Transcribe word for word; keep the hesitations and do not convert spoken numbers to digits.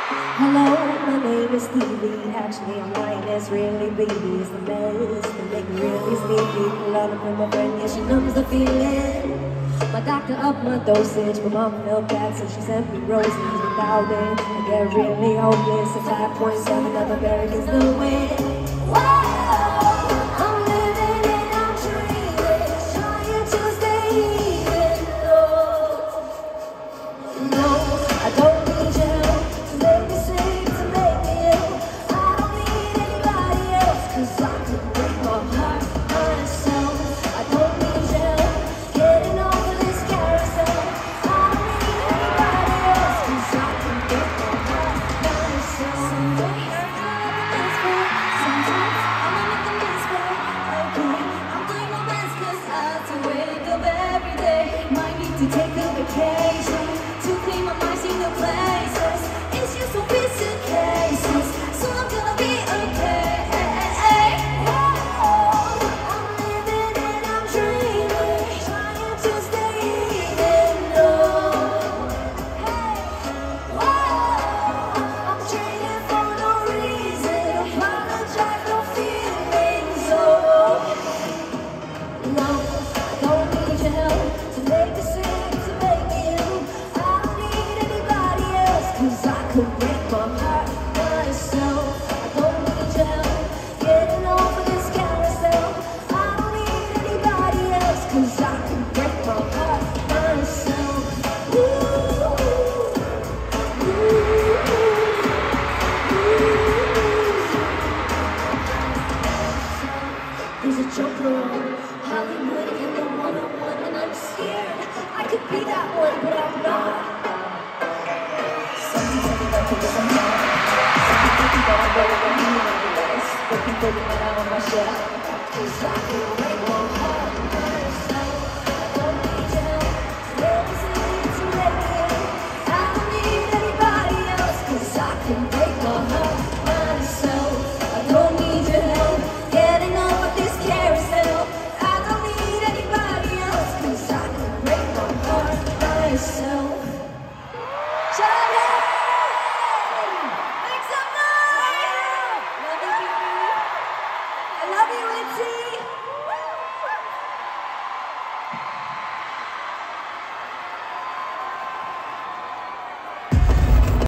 Hello, my name is Stevie. Actually, I'm lying, it's really baby. It's the mess that make me really sneaky. Love it from my friend, yeah, she knows the feeling. My doctor upped my dosage, but mama felt bad, so she sent me roses. Without it, I get really hopeless. At five point seven, nothing better against the wind. Whoa, I'm living and I'm dreaming, trying to stay even. No, no, I don't need you to make me sing, to make me ill. I don't need anybody else, cause I could break my heart myself. I don't need you getting over this carousel. I don't need anybody else, cause I could break my heart myself. Sometimes I'ma make a misfit. Okay, I'm doing my best cause I have to wake up every day. Might need to take a vacation to clean my mind, see new places. It's just so busy cases, so I'm gonna be okay. Whoa, I'm living and I'm dreaming, trying to stay even. Oh, hey, whoa, I'm trading for no reason, apologize, no feelings. Oh, no, I don't need your help to make me sing, to make me ill. I don't need anybody else, cause I could break my heart myself. I don't need your help getting over this carousel. I don't need anybody else, cause I could break my heart myself. Ooh, ooh, ooh. There's a joker on Hollywood and the one-on-one, and I'm scared I could be that one, but I'm not. Something tell me that because I'm not. Something thinking that I'm better than you, nevertheless. Looking for the man out of my shell, cause I can